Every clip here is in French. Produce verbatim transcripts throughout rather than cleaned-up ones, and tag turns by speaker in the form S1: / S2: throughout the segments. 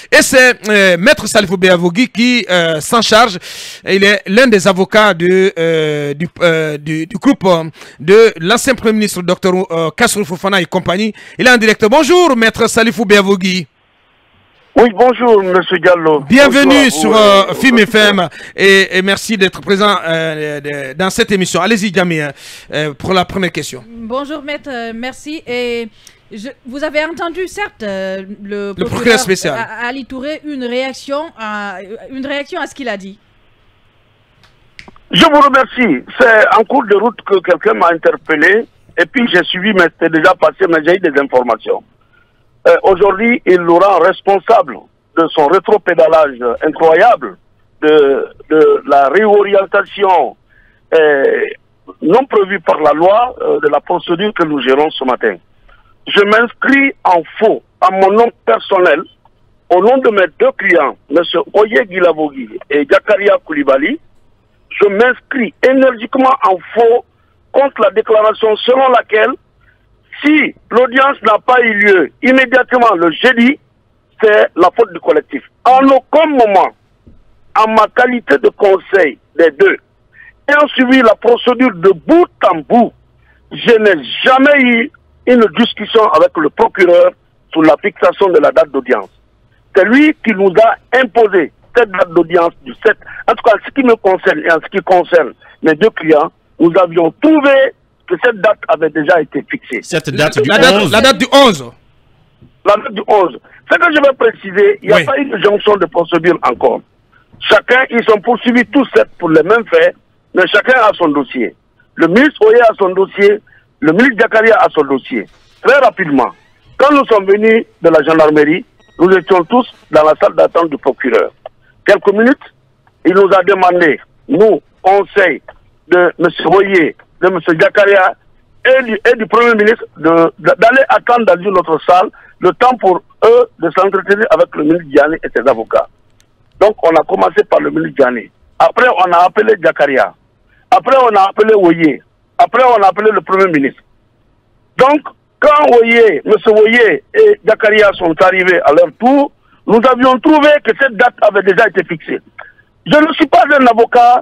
S1: Et c'est euh, Maître Salifou Béavogui qui euh, s'en charge. Il est l'un des avocats de, euh, du, euh, du, du groupe euh, de l'ancien Premier ministre, docteur euh, Kassoul Fofana et compagnie. Il est en direct. Bonjour, Maître Salifou Béavogui.
S2: Oui, bonjour, Monsieur Diallo.
S1: Bienvenue sur euh, F I M F M et, et merci d'être présent euh, de, dans cette émission. Allez-y, Djamé, euh, pour la première question.
S3: Bonjour, Maître, euh, merci. Et je, vous avez entendu, certes, euh, le,
S1: le procureur spécial
S3: Ali Touré, une réaction à, une réaction à ce qu'il a dit.
S2: Je vous remercie. C'est en cours de route que quelqu'un m'a interpellé et puis j'ai suivi, mais c'était déjà passé, mais j'ai eu des informations. Euh, Aujourd'hui, il le rend responsable de son rétropédalage incroyable, de, de la réorientation euh, non prévue par la loi euh, de la procédure que nous gérons ce matin. Je m'inscris en faux, à mon nom personnel, au nom de mes deux clients, M. Oye Guilavogui et Jakaria Koulibaly. Je m'inscris énergiquement en faux contre la déclaration selon laquelle si l'audience n'a pas eu lieu immédiatement le jeudi, c'est la faute du collectif. En aucun moment, en ma qualité de conseil des deux, ayant suivi la procédure de bout en bout, je n'ai jamais eu une discussion avec le procureur sur la fixation de la date d'audience. C'est lui qui nous a imposé cette date d'audience du sept. En tout cas, en ce qui me concerne et en ce qui concerne mes deux clients, nous avions trouvé que cette date avait déjà été fixée.
S4: Cette date du
S1: la date,
S4: onze.
S1: La date du onze.
S2: La date du onze. Ce que je vais préciser, il n'y a oui. pas eu de jonction de procédure encore. Chacun, ils sont poursuivis tous sept pour les mêmes faits, mais chacun a son dossier. Le ministre Oye a son dossier, le ministre Jakaria a son dossier. Très rapidement, quand nous sommes venus de la gendarmerie, nous étions tous dans la salle d'attente du procureur. Quelques minutes, il nous a demandé, nous, conseil de M. Oye, de M. Jakaria et du, et du Premier ministre d'aller attendre dans une autre salle le temps pour eux de s'entretenir avec le ministre Diané et ses avocats. Donc on a commencé par le ministre Diané. Après on a appelé Jakaria. Après on a appelé Oye. Après on a appelé le Premier ministre. Donc quand Oye, M. Oye et Jakaria sont arrivés à leur tour, nous avions trouvé que cette date avait déjà été fixée. Je ne suis pas un avocat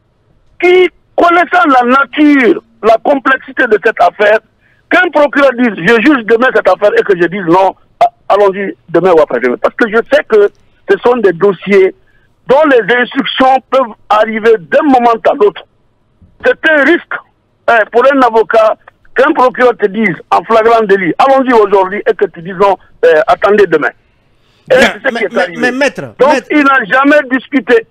S2: qui, connaissant la nature, la complexité de cette affaire, qu'un procureur dise je juge demain cette affaire et que je dise non, allons-y demain ou après-demain. Parce que je sais que ce sont des dossiers dont les instructions peuvent arriver d'un moment à l'autre. C'est un risque hein, pour un avocat qu'un procureur te dise en flagrant délit, allons-y aujourd'hui et que tu dises non, euh, attendez demain. Et
S4: Bien,
S2: c'est ce
S4: mais,
S2: qui est
S4: mais,
S2: arrivé.
S4: mais maître,
S2: Donc
S4: maître.
S2: il n'a jamais discuté,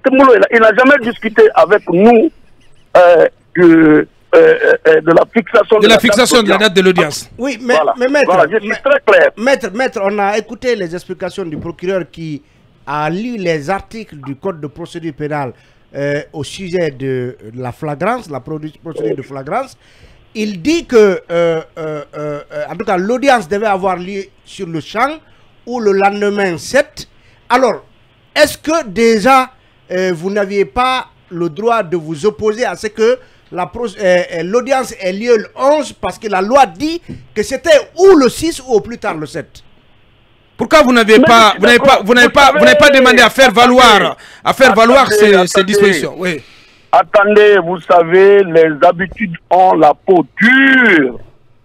S2: il n'a jamais discuté avec nous euh, de, euh, euh, de la fixation
S1: de,
S2: de
S1: la,
S2: la
S1: fixation de la date de l'audience.
S4: Oui, mais,
S2: voilà.
S4: mais maître,
S2: voilà, je suis
S4: mais,
S2: très clair.
S4: Maître, maître, on a écouté les explications du procureur qui a lu les articles du Code de procédure pénale euh, au sujet de la flagrance, la procédure de flagrance. Il dit que, euh, euh, euh, en tout cas, l'audience devait avoir lieu sur le champ ou le lendemain sept. Alors, est-ce que déjà, euh, vous n'aviez pas le droit de vous opposer à ce que l'audience ait lieu le onze parce que la loi dit que c'était ou le six ou au plus tard le sept?
S1: Pourquoi vous n'avez pas, vous n'avez pas, vous n'avez pas, vous n'avez pas demandé à faire valoir, à faire valoir ces, attendez, ces dispositions? Oui.
S2: Attendez, vous savez, les habitudes ont la peau dure.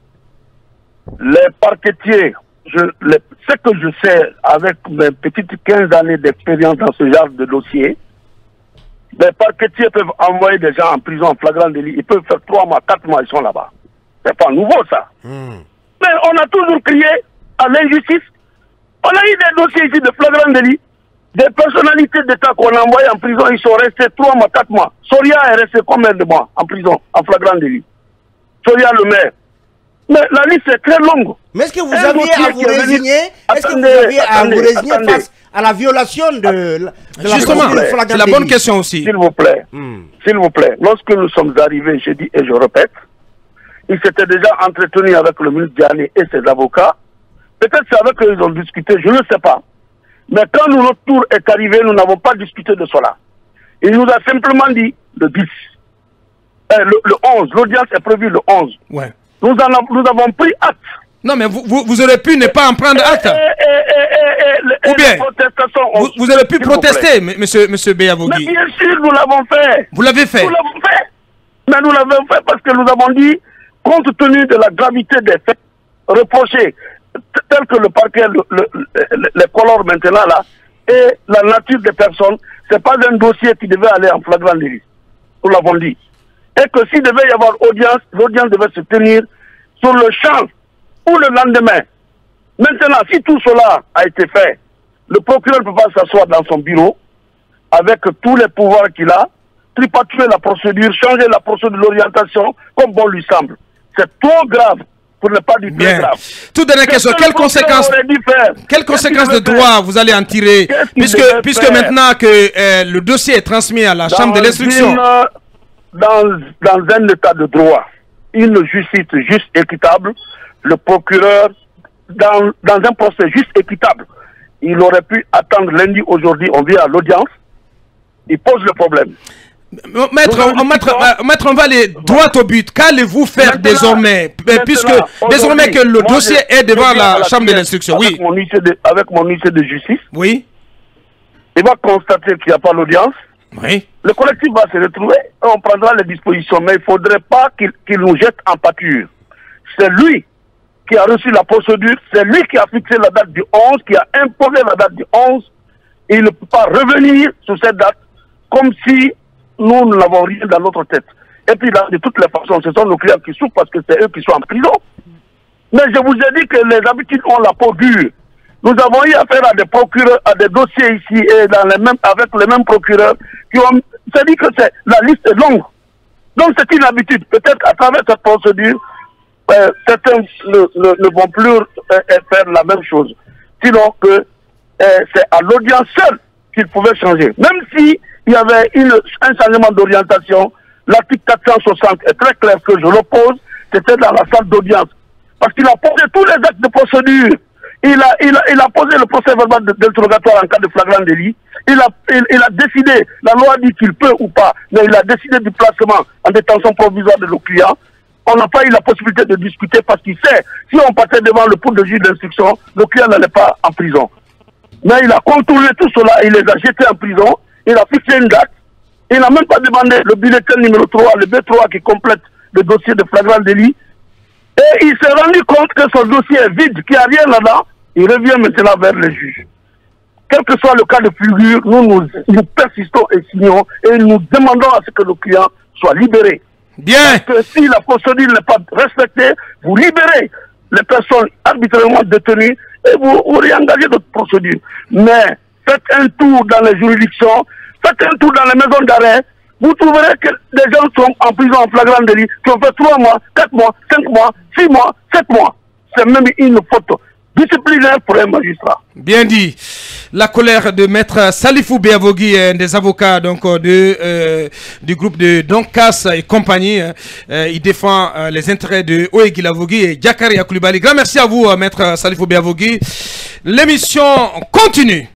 S2: Les parquetiers, je, les, ce que je sais avec mes petites quinze années d'expérience dans ce genre de dossier, les parquetiers peuvent envoyer des gens en prison en flagrant délit. Ils peuvent faire trois mois, quatre mois, ils sont là-bas. C'est pas nouveau ça. Mmh. Mais on a toujours crié à l'injustice. On a eu des dossiers ici de flagrant délit. Des personnalités d'État qu'on a envoyées en prison, ils sont restés trois mois, quatre mois. Soria est resté combien de mois en prison, en flagrant délit? Soria le maire. Mais la liste est très longue.
S4: Mais est-ce que vous aviez à vous résigner Est-ce que vous aviez à vous résigner face à la violation de, de la
S1: Justement, c'est la bonne question aussi.
S2: S'il vous plaît, hmm. s'il vous plaît, lorsque nous sommes arrivés, je dis et je répète, il s'était déjà entretenu avec le ministre Diané et ses avocats. Peut-être c'est avec eux qu'ils ont discuté, je ne sais pas. Mais quand notre tour est arrivé, nous n'avons pas discuté de cela. Il nous a simplement dit le dix. Euh, le, le onze, l'audience est prévue le onze.
S1: Ouais.
S2: Nous, en a, nous avons pris acte
S1: Non, mais vous, vous, vous aurez pu ne pas en prendre acte.
S2: Et, et, et, et, et,
S1: Ou bien, vous,
S2: ont...
S1: vous aurez pu protester, vous monsieur, monsieur Béavogui.
S2: Mais bien sûr, nous l'avons fait.
S1: Vous l'avez fait.
S2: Nous l'avons fait. Mais nous l'avons fait parce que nous avons dit, compte tenu de la gravité des faits reprochés, tels que le parquet le, le, le, les colore maintenant là, et la nature des personnes, ce n'est pas un dossier qui devait aller en flagrant délit. Nous l'avons dit. Et que s'il devait y avoir audience, l'audience devait se tenir sur le champ ou le lendemain. Maintenant, si tout cela a été fait, le procureur ne peut pas s'asseoir dans son bureau avec tous les pouvoirs qu'il a, tripatuer la procédure, changer la procédure de l'orientation comme bon lui semble. C'est trop grave, pour ne pas dire très grave.
S1: Toute dernière question, quelles conséquences, quelles conséquences de droit vous allez en tirer, puisque, puisque maintenant que euh, le dossier est transmis à la dans chambre de l'instruction?
S2: Dans, dans un état de droit, une justice juste équitable, le procureur, dans, dans un procès juste équitable, il aurait pu attendre lundi, aujourd'hui, on vient à l'audience, il pose le problème.
S1: Maître, on, maître, maître, on va aller droit au but. Qu'allez-vous faire maintenant, désormais, puisque désormais que le dossier je, est devant la, la chambre de l'instruction? Oui.
S2: Mon de, avec mon huissier de justice,
S1: oui.
S2: Il va constater qu'il n'y a pas l'audience.
S1: Oui.
S2: Le collectif va se retrouver, on prendra les dispositions, mais il ne faudrait pas qu'il qu'il nous jette en pâture. C'est lui qui a reçu la procédure, c'est lui qui a fixé la date du onze, qui a imposé la date du onze, et il ne peut pas revenir sur cette date comme si nous n'avons rien dans notre tête. Et puis là, de toutes les façons, ce sont nos clients qui souffrent parce que c'est eux qui sont en prison. Mais je vous ai dit que les habitudes ont la peau dure. Nous avons eu affaire à des procureurs, à des dossiers ici et dans les mêmes, avec les mêmes procureurs qui ont... C'est-à-dire que la liste est longue. Donc c'est une habitude. Peut-être à travers cette procédure, euh, certains ne, ne, ne vont plus euh, faire la même chose. Sinon que euh, c'est à l'audience seule qu'il pouvait changer. Même si il y avait une, un changement d'orientation, l'article quatre cent soixante est très clair que je l'oppose, c'était dans la salle d'audience. Parce qu'il a posé tous les actes de procédure. Il a, il a, il a posé le procès verbal d'interrogatoire en cas de flagrant délit. Il a, il, il a décidé, la loi dit qu'il peut ou pas, mais il a décidé du placement en détention provisoire de nos clients. On n'a pas eu la possibilité de discuter parce qu'il sait, si on partait devant le pool de juge d'instruction, le client n'allait pas en prison. Mais il a contourné tout cela, il les a jetés en prison, il a fixé une date, il n'a même pas demandé le bulletin numéro trois, le B trois qui complète le dossier de flagrant délit. Et il s'est rendu compte que son dossier est vide, qu'il n'y a rien là-dedans. Il revient maintenant vers les juges. Quel que soit le cas de figure, nous, nous, nous persistons et signons et nous demandons à ce que nos clients soient libérés.
S1: Bien.
S2: Parce que si la procédure n'est pas respectée, vous libérez les personnes arbitrairement détenues et vous, vous réengagez d'autres procédures. Mais faites un tour dans les juridictions, faites un tour dans les maisons d'arrêt, vous trouverez que des gens sont en prison en flagrant délit, qui ont fait trois mois, quatre mois, cinq mois, six mois, sept mois. C'est même une faute disciplinaire pour un magistrat.
S1: Bien dit. La colère de maître Salifou Béavogui, un des avocats donc de euh, du groupe de Donkas et compagnie, euh, il défend euh, les intérêts de Oegui Lavogui et Diakari Koulibaly. Grand merci à vous, maître Salifou Béavogui. L'émission continue.